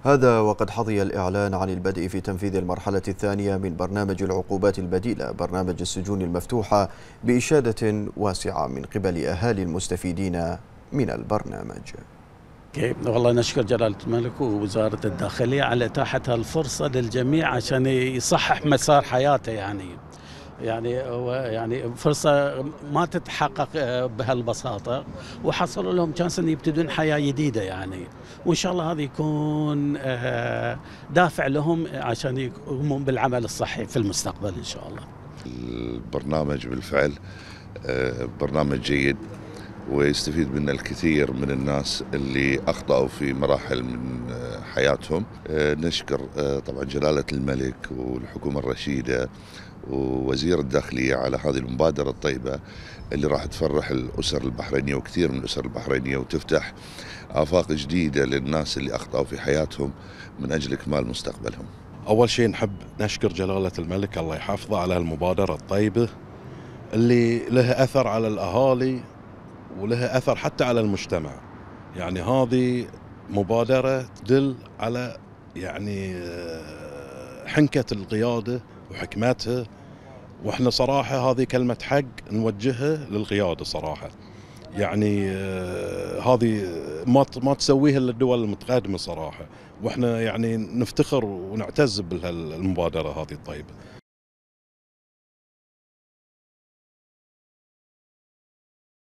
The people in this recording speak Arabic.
هذا وقد حظي الإعلان عن البدء في تنفيذ المرحلة الثانية من برنامج العقوبات البديلة، برنامج السجون المفتوحة، بإشادة واسعة من قبل أهالي المستفيدين من البرنامج. والله نشكر جلالة الملك ووزارة الداخلية على إتاحة هالفرصة للجميع عشان يصحح مسار حياته. يعني فرصة ما تتحقق بهالبساطة، وحصلوا لهم شانس أن يبتدون حياة جديدة وإن شاء الله هذا يكون دافع لهم عشان يقومون بالعمل الصحي في المستقبل إن شاء الله. البرنامج بالفعل برنامج جيد، ويستفيد منه الكثير من الناس اللي أخطأوا في مراحل من حياتهم. نشكر طبعا جلالة الملك والحكومة الرشيدة ووزير الداخلية على هذه المبادرة الطيبة اللي راح تفرح الأسر البحرينية وكثير من الأسر البحرينية، وتفتح آفاق جديدة للناس اللي أخطأوا في حياتهم من أجل إكمال مستقبلهم. أول شيء نحب نشكر جلالة الملك الله يحفظه على المبادرة الطيبة اللي لها أثر على الأهالي ولها أثر حتى على المجتمع. هذه مبادرة تدل على حنكة القيادة وحكمتها، وإحنا صراحة هذه كلمة حق نوجهها للقيادة صراحة. هذه ما تسويها إلا الدول المتقدمة صراحة، وإحنا نفتخر ونعتز بهالمبادرة هذه الطيبة.